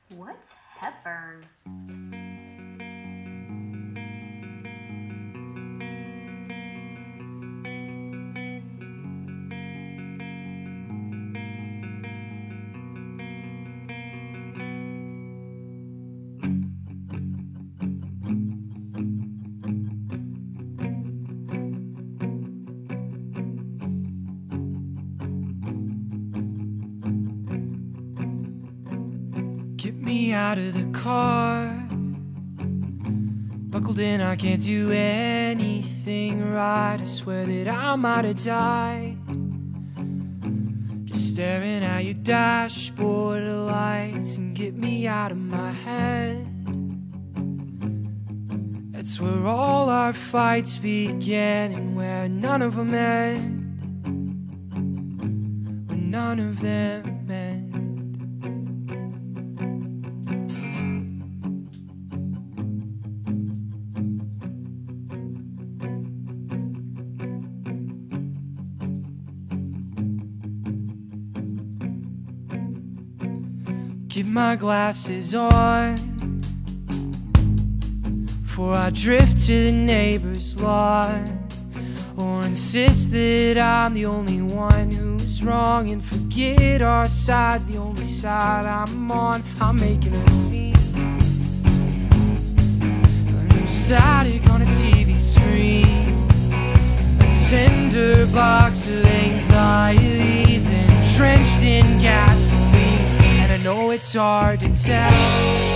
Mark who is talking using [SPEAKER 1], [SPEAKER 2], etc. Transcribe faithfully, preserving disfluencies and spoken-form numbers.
[SPEAKER 1] What's Hepburn?
[SPEAKER 2] Get me out of the car. Buckled in, I can't do anything right. I swear that I might have died. Just staring at your dashboard lights. And get me out of my head. That's where all our fights began, and where none of them end. Where none of them end. Keep my glasses on before I drift to the neighbor's lawn, or insist that I'm the only one who's wrong, and forget our side's the only side I'm on. I'm making a scene, I'm static on a T V screen, a tender box of anxiety, then drenched in gasoline. I know it's hard to tell,